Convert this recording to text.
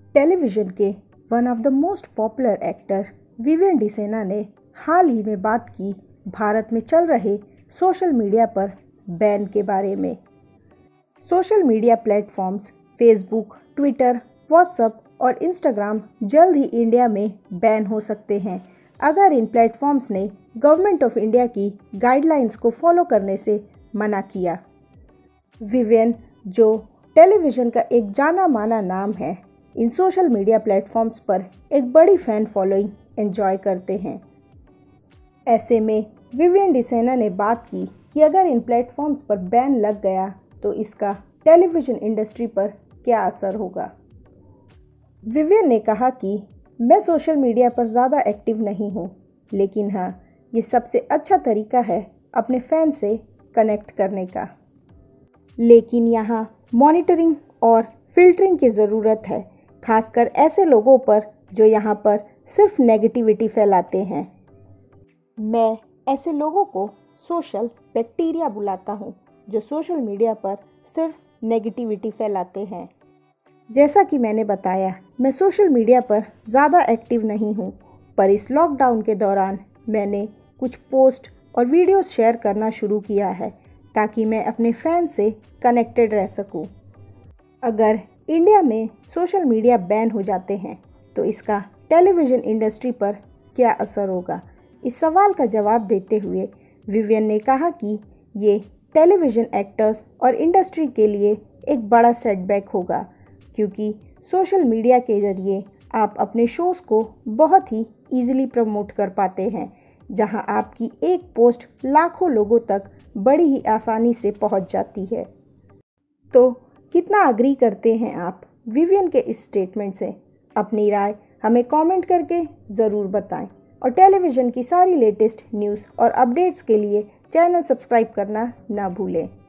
Television के one of the most popular actor Vivian Dsena ने हाल ही में बात की भारत में चल रहे सोशल मीडिया पर बैन के बारे में। Social media platforms Facebook, Twitter, WhatsApp और इंस्टाग्राम जल्द ही इंडिया में बैन हो सकते हैं अगर इन प्लेटफॉर्म्स ने गवर्नमेंट ऑफ इंडिया की गाइडलाइंस को फॉलो करने से मना किया। विवियन, जो टेलीविज़न का एक जाना माना नाम है, इन सोशल मीडिया प्लेटफॉर्म्स पर एक बड़ी फ़ैन फॉलोइंग एंजॉय करते हैं। ऐसे में विवियन डिसेना ने बात की कि अगर इन प्लेटफॉर्म्स पर बैन लग गया तो इसका टेलीविज़न इंडस्ट्री पर क्या असर होगा। विवियन ने कहा कि मैं सोशल मीडिया पर ज़्यादा एक्टिव नहीं हूँ, लेकिन हाँ, ये सबसे अच्छा तरीका है अपने फ़ैन से कनेक्ट करने का। लेकिन यहाँ मॉनिटरिंग और फिल्टरिंग की ज़रूरत है, खासकर ऐसे लोगों पर जो यहाँ पर सिर्फ नेगेटिविटी फैलाते हैं। मैं ऐसे लोगों को सोशल बैक्टीरिया बुलाता हूँ जो सोशल मीडिया पर सिर्फ नेगेटिविटी फैलाते हैं। जैसा कि मैंने बताया, मैं सोशल मीडिया पर ज़्यादा एक्टिव नहीं हूँ, पर इस लॉकडाउन के दौरान मैंने कुछ पोस्ट और वीडियोस शेयर करना शुरू किया है ताकि मैं अपने फ़ैन से कनेक्टेड रह सकूँ। अगर इंडिया में सोशल मीडिया बैन हो जाते हैं तो इसका टेलीविज़न इंडस्ट्री पर क्या असर होगा? इस सवाल का जवाब देते हुए विवियन ने कहा कि ये टेलीविज़न एक्टर्स और इंडस्ट्री के लिए एक बड़ा सेटबैक होगा, क्योंकि सोशल मीडिया के ज़रिए आप अपने शोज़ को बहुत ही ईज़िली प्रमोट कर पाते हैं, जहां आपकी एक पोस्ट लाखों लोगों तक बड़ी ही आसानी से पहुंच जाती है। तो कितना अग्री करते हैं आप विवियन के इस स्टेटमेंट से? अपनी राय हमें कमेंट करके ज़रूर बताएं और टेलीविज़न की सारी लेटेस्ट न्यूज़ और अपडेट्स के लिए चैनल सब्सक्राइब करना ना भूलें।